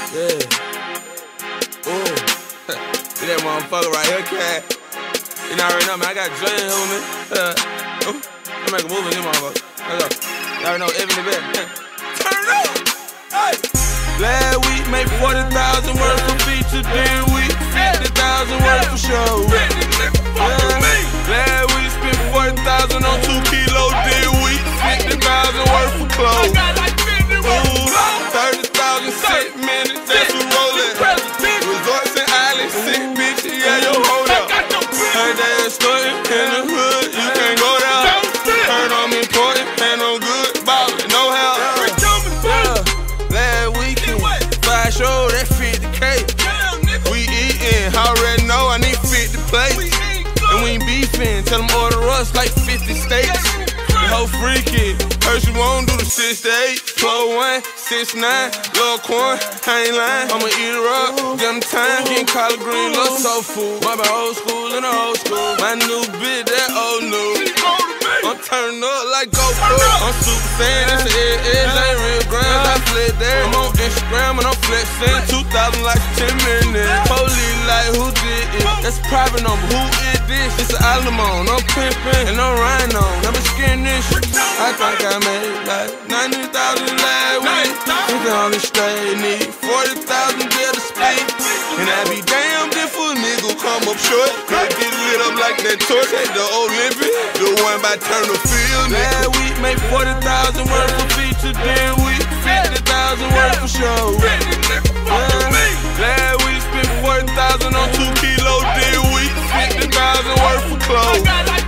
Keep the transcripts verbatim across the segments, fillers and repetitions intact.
Yeah. Ooh. See that motherfucker right here, cat. You know, already know, man. I got Dre in here with me. Uh, ooh. I'm make a move in this motherfucker. Let's go. You already know, Evan the best. Turn it up! Hey! Last week, made forty thousand worth for feature. Then week, fifty thousand worth for show. Yeah. Last week, spent forty thousand on two kilos. Then week, fifty thousand worth for clothes. Ooh, thirty thousand set minutes, that's who rollin'. Resorts and islands, sick bitch, yeah, yo, hold up. Heard that stuntin' in the hood, you can't go there. Heard I'm important, and I'm good, ballin', no help. Yeah, last weekend, five show, that fifty K. We eatin', already know I need fifty plates. And we ain't beefin', tell them order us like fifty steaks. The whole freaky, heard she won't do the six to eight. twelve one, six nine, Lil' Quan, I ain't lying. I'ma eat her up, give them time. Getting collard green, lil' soul food. My bad old school and the old school. My new bitch, that old new. I'm turning up like GoPro. I'm super saiyan, it's an edge, ain't real grand. I fled there. I'm on Instagram and I'm flexing. two thousand like ten minutes. Police like, who did it? That's a private number, who is this? It's an Alamo, I'm pimpin' and I'm riding on. Never scared this shit. I think I made like ninety thousand last week. Think on the straight, need forty thousand there to speak. And I be damned if a nigga come up short. Could get lit up like that torch at the Olympic. The one by turn the field. Last week made forty thousand worth for feature. Then week fifty thousand worth for show. Yeah. Last week spent forty thousand on two kilos. Then week fifty thousand worth for clothes.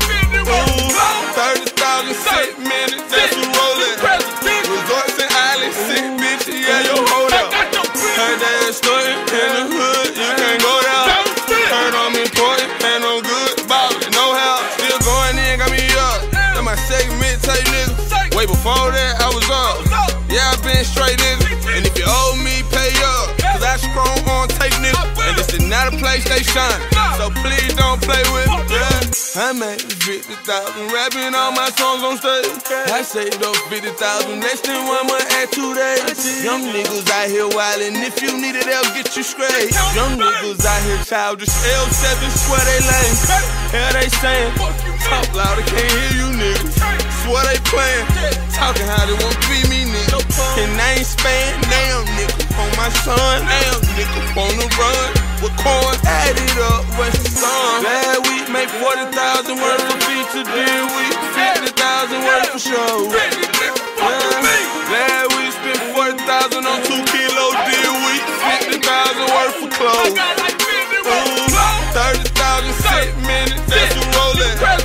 Ooh, thirty thousand set minutes, that's who rollin'. Resorts and islands, sick bitch, yeah, yo, hold up. Heard that stuntin' in the hood, you can't go there. Heard I'm important, and I'm good, ballin', no help. Still going in, got me up. That's my second mixtape, nigga. Way before that, I was up. Yeah, I been straight, nigga. And if you owe me, pay up. Cause I strong on tape, nigga. And this is not a place they shine. So please don't play with me, yeah. I made fifty thousand rapping all my songs on stage. I saved up fifty thousand less than one month at two days. Young niggas out here wildin', if you need it, they'll get you straight. Young niggas out here childish, L seven, swear they lame. Hell they sayin', talk loud, I can't hear you niggas. Swear they playin', talking how they want be me nigga. And I ain't span, damn nigga, on my son. Damn nigga, wanna run with Quan. Add it up, what's the song? Last week made forty thousand worth for feature. Then week fifty thousand worth for show. Yeah. Last week spent forty thousand on two kilos. Then week fifty thousand worth for clothes. Ooh, thirty thousand set minutes, that's who rollin'.